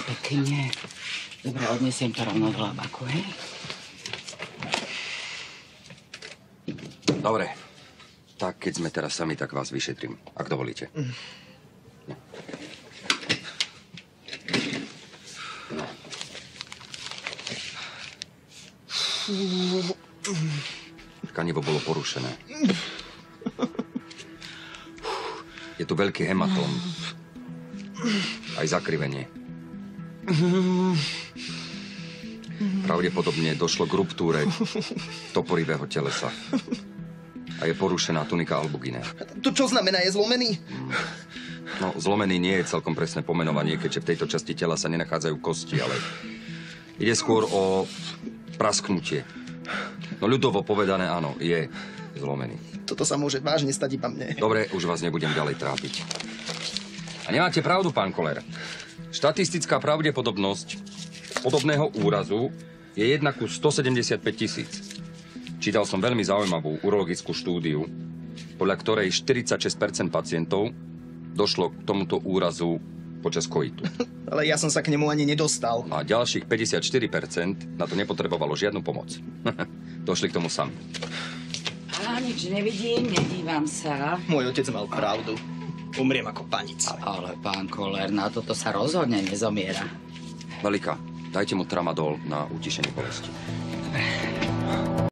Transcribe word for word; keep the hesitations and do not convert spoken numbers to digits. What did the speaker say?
pekne. Dobre, odnesiem to rovno do labaku, hej? Dobre. Tak, keď sme teraz sami, tak vás vyšetrím, ak dovolíte. Mm. No. No. Tkanivo bolo porušené. Je tu veľký hematóm. Aj zakrivenie. Pravdepodobne došlo k ruptúre toporivého telesa. A je porušená tunika albuginé. To čo znamená, je zlomený? No, zlomený nie je celkom presné pomenovanie, keďže v tejto časti tela sa nenachádzajú kosti, ale ide skôr o prasknutie. No ľudovo povedané, áno, je zlomený. Toto sa môže vážne stať iba mne. Dobre, už vás nebudem ďalej trápiť. A nemáte pravdu, pán Koller. Štatistická pravdepodobnosť podobného úrazu je jedna ku stosedemdesiatpäť tisíc. Čítal som veľmi zaujímavú urologickú štúdiu, podľa ktorej štyridsaťšesť percent pacientov došlo k tomuto úrazu počas koitu. Ale ja som sa k nemu ani nedostal. A ďalších päťdesiatštyri percent na to nepotrebovalo žiadnu pomoc. Došli k tomu sami. Á, nič nevidím, nedívam sa. Môj otec mal pravdu. Umriem ako panica. Ale pán Koller, na toto sa rozhodne nezomiera. Velika, dajte mu tramadol na utišenie bolesti. Dobre.